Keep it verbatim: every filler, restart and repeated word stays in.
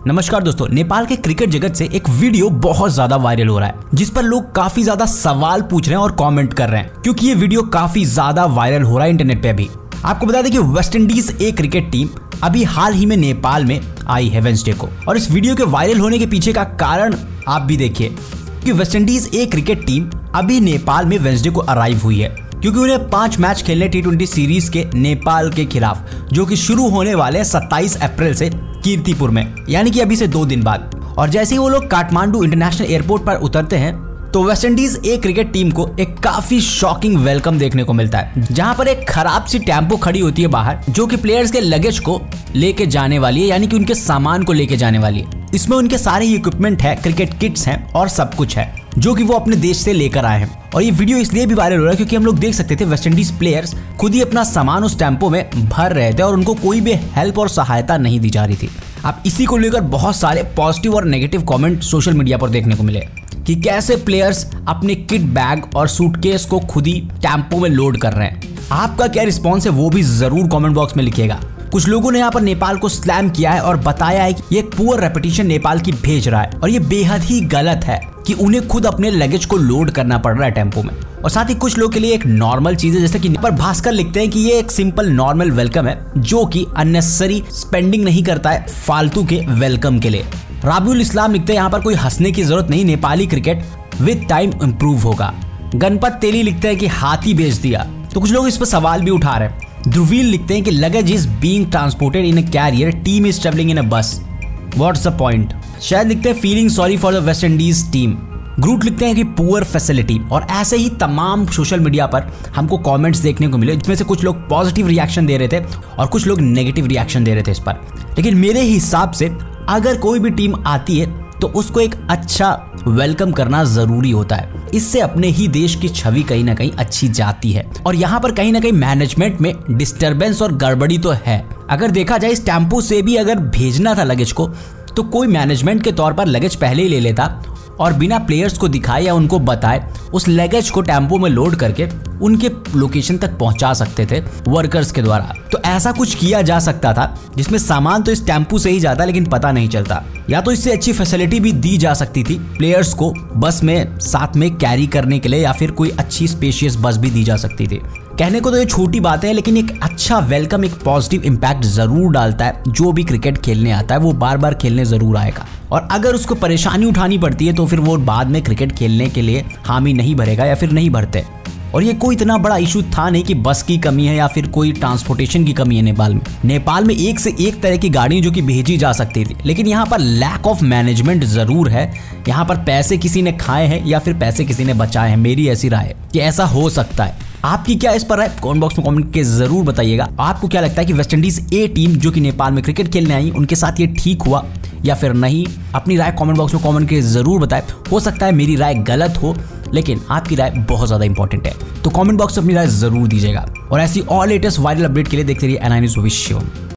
नमस्कार दोस्तों, नेपाल के क्रिकेट जगत से एक वीडियो बहुत ज्यादा वायरल हो रहा है जिस पर लोग काफी ज्यादा सवाल पूछ रहे हैं और कमेंट कर रहे हैं क्योंकि ये वीडियो काफी ज्यादा वायरल हो रहा है इंटरनेट पे। अभी आपको बता दें कि West Indies A cricket team अभी हाल ही में नेपाल में आई है वेडनेसडे को, और इस वीडियो के वायरल होने के पीछे का कारण आप भी देखिए कि West Indies A cricket team अभी नेपाल में वेडनेसडे को अराइव हुई है क्योंकि उन्हें पांच मैच खेलने टी ट्वेंटी सीरीज के नेपाल के खिलाफ, जो कि शुरू होने वाले सत्ताईस अप्रैल से कीर्तिपुर में, यानी कि अभी से दो दिन बाद। और जैसे ही वो लोग काठमांडू इंटरनेशनल एयरपोर्ट पर उतरते हैं तो West Indies A cricket team को एक काफी शॉकिंग वेलकम देखने को मिलता है, जहां पर एक खराब सी टेम्पो खड़ी होती है बाहर, जो कि प्लेयर्स के लगेज को लेके जाने वाली है, यानी कि उनके सामान को लेके जाने वाली है। इसमें उनके सारे इक्विपमेंट है, क्रिकेट किट्स हैं और सब कुछ है जो कि वो अपने देश से लेकर आए हैं। और ये वीडियो इसलिए भी वायरल हो रहा है क्योंकि हम लोग देख सकते थे वेस्ट इंडीज प्लेयर्स खुद ही अपना सामान उस टेम्पो में भर रहे थे और उनको कोई भी हेल्प और सहायता नहीं दी जा रही थी। अब इसी को लेकर बहुत सारे पॉजिटिव और नेगेटिव कमेंट सोशल मीडिया पर देखने को मिले कि कैसे प्लेयर्स अपने किट बैग और सूटकेस को खुद ही टेम्पो में लोड कर रहे हैं। आपका क्या रिस्पॉन्स है वो भी जरूर कमेंट बॉक्स में लिखिएगा। कुछ लोगों ने यहाँ पर नेपाल को स्लैम किया है और बताया है कि ये पुअर रेपुटेशन नेपाल की भेज रहा है और ये बेहद ही गलत है कि उन्हें खुद अपने लगेज को लोड करना पड़ रहा है टेम्पो में। और साथ ही कुछ लोग के लिए एक नॉर्मल चीज है, जैसे कि पर भास्कर लिखते हैं कि ये एक सिंपल नॉर्मल वेलकम है जो कि अननेसेसरी स्पेंडिंग नहीं करता है फालतू के वेलकम के लिए। राबिउल इस्लाम लिखते हैं यहाँ पर कोई हंसने की जरूरत नहीं, Nepali cricket with time improve होगा। गणपत तेली लिखते हैं कि हाथी भेज दिया, तो कुछ लोग इस पर सवाल भी उठा रहे हैं। ध्रुवील लिखते हैं कि luggage is being transported in a carrier, team is travelling in a bus, what's the point. शायद लिखते हैं feeling sorry for the West Indies team. Groot लिखते हैं कि पुअर फैसिलिटी। और ऐसे ही तमाम सोशल मीडिया पर हमको कमेंट्स देखने को मिले जिसमें से कुछ लोग पॉजिटिव रिएक्शन दे रहे थे और कुछ लोग नेगेटिव रिएक्शन दे रहे थे इस पर। लेकिन मेरे हिसाब से अगर कोई भी टीम आती है तो उसको एक अच्छा वेलकम करना जरूरी होता है, इससे अपने ही देश की छवि कहीं ना कहीं अच्छी जाती है। और यहाँ पर कहीं ना कहीं मैनेजमेंट में डिस्टरबेंस और गड़बड़ी तो है। अगर देखा जाए इस टेम्पो से भी अगर भेजना था लगेज को तो कोई मैनेजमेंट के तौर पर लगेज पहले ही ले लेता और बिना प्लेयर्स को दिखाए या उनको बताए उस लगेज को टेम्पो में लोड करके उनके लोकेशन तक पहुंचा सकते थे वर्कर्स के द्वारा। तो ऐसा कुछ किया जा सकता था जिसमें सामान तो इस टेम्पो से ही जाता लेकिन पता नहीं चलता, या तो इससे अच्छी फैसिलिटी भी दी जा सकती थी प्लेयर्स को बस में साथ में कैरी करने के लिए, या फिर कोई अच्छी स्पेशियस बस भी दी जा सकती थी। कहने को तो ये छोटी बात है लेकिन एक अच्छा वेलकम एक पॉजिटिव इम्पैक्ट जरूर डालता है। जो भी क्रिकेट खेलने आता है वो बार बार खेलने जरूर आएगा, और अगर उसको परेशानी उठानी पड़ती है तो फिर वो बाद में क्रिकेट खेलने के लिए हामी नहीं भरेगा या फिर नहीं भरते। और ये कोई इतना बड़ा इशू था नहीं कि बस की कमी है या फिर कोई ट्रांसपोर्टेशन की कमी है नेपाल में। नेपाल में एक से एक तरह की गाड़ी जो कि भेजी जा सकती थी, लेकिन यहाँ पर लैक ऑफ मैनेजमेंट जरूर है। यहाँ पर पैसे किसी ने खाए हैं या फिर पैसे किसी ने बचाए हैं। मेरी ऐसी राय है कि ऐसा हो सकता है। आपकी क्या इस पर राय कमेंट बॉक्स में कमेंट के जरूर बताइएगा। आपको क्या लगता है कि वेस्ट इंडीज ए टीम जो कि नेपाल में क्रिकेट खेलने आई उनके साथ ये ठीक हुआ या फिर नहीं? अपनी राय कमेंट बॉक्स में कमेंट के जरूर बताएं। हो सकता है मेरी राय गलत हो लेकिन आपकी राय बहुत ज्यादा इंपॉर्टेंट है, तो कमेंट बॉक्स में अपनी राय जरूर दीजिएगा। और ऐसी और लेटेस्ट वायरल अपडेट के लिए देखते रहिए N I news wish you.